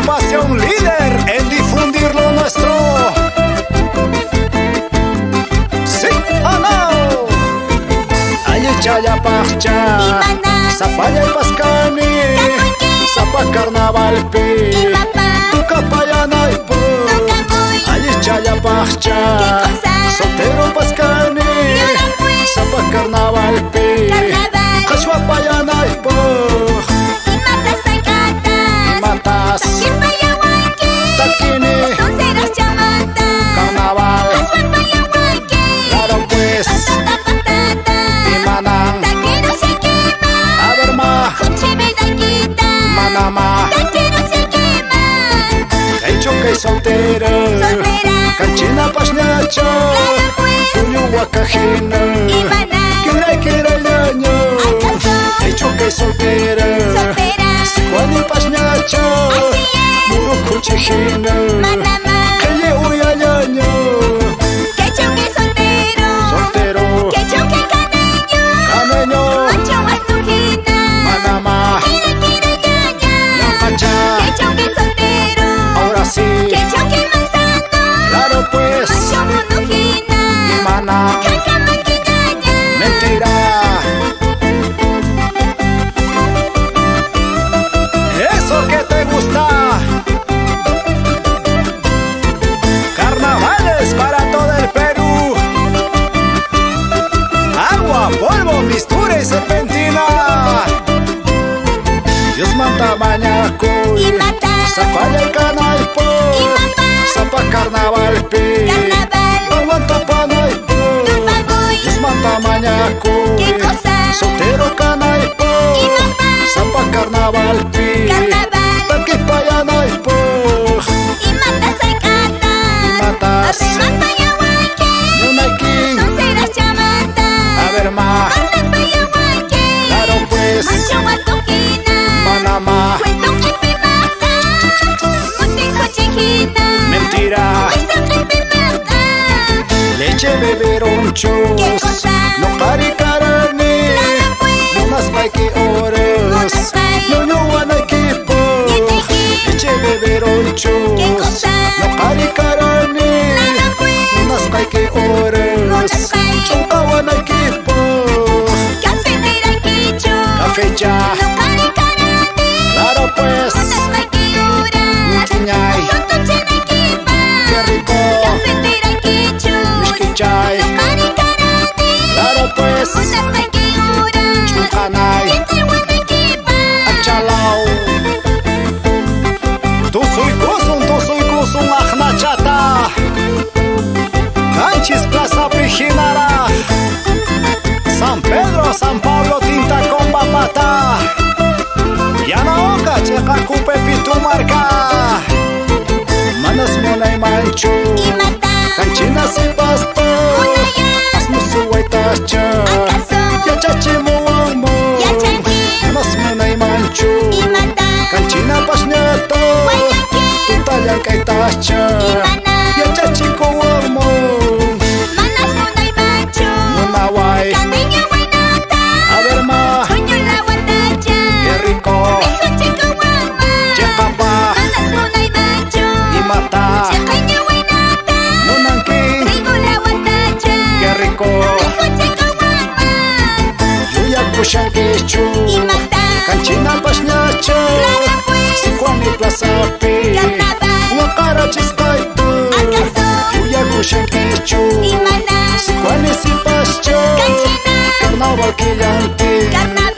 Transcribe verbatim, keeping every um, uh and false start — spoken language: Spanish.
agrupación líder en difundir lo nuestro. Sí, oh no. Aye chaya pacha, sapaya y pascani, sapa carnaval pi, tuca payana y po. Aye chaya pacha, soltero pascani, sapa carnaval pi, cachua payana y po. Matas, Takini, Carnaval, claro pues, y Manang, a ver ma, Manama, hecho que soltera, canchina pasñacha, tuyo guacajina, quiere quiere leño, hecho que soltera. Cuando pasñacha, muro cuchijina, que le huya ñaño, que choque soltero, soltero, que choque caneño, caneño, macho guatujina, Manama, quiere quiere ñaña, ñacacha, que choque soltero, ahora sí, que choque manzano, claro pues, macho monujina, y Mana, cacama que ñaña, mentira. Eso que te gusta. Carnavales para todo el Perú. Agua, polvo, mistura y serpentina. Dios manta mañaco y mata, zapalla y canaipo, y mamá, zapa carnaval pi, carnaval, aguanta panaipo. tupagoy, Dios manta mañaco qué cosa, soltero canaipo, y mamá, zapa carnaval pi, carnaval, taki payanaipo. y mata sacata, Matas, arreman payahuayque, Nunaikin, son ceras chamata, a ver ma, mandan payahuayque, claro pues, macho guatujina, Manama, cuento que te mata, monte cochijina, mentira, cuento que te mata, leche beberon chus, ¿qué cosa? no caricarani, Claro pues, no más paiki oros, Monas pai. no no wan equipo, Yeteji. leche beberon chus, ¿Qué cosa? no caricarani, Claro pues, no más paiki oros, Monas pai. chunka wan equipo, café piraquicho, café ya, no caricarani, claro pues, monas paiquiuras, Ñay. nosotros chenequipa, qué rico, café piraquicho, Mishkichay. no caricarani, claro pues, monas paiquiuras, chunkanay, entre huemequipa, achalao. Tu soy kusun, tu soy kusun, achnachata. Canchis Plaza Pijinara. San Pedro, San Pablo, Tinta con Papata. Yanaoka, Checacupe, Pitumarca. Manas Mona y Manchu. y mata, Canchinas y Pasto. Munaya. Asmusu Waitacha. ¿acaso? Yachachimuamo. Yachaki. Manas Mona y Manchu. y mata, Canchina Pasñato. Guayaquil. Tutayanca y Tacha. y mana, Yachachico Wamo. manas muna y macho, Munawai. caneño guaynata, A ver ma. coño la guatacha, Qué rico. deja chico guama, Checapa. manas muna y macho, Y mata. checaño guaynata, Munanki. trigo la guatacha, Qué rico. deja chico guama, Yuya Kushankichu. y mata, Canchina Pasñacho. Claro pues, Sikwani Plaza Pi. carnaval, Wakara Chispaitu. ¿acaso? Yuya Kushankichu. y mana, Sikwani Sipascho. canchina, Carnaval Killanti. carnaval.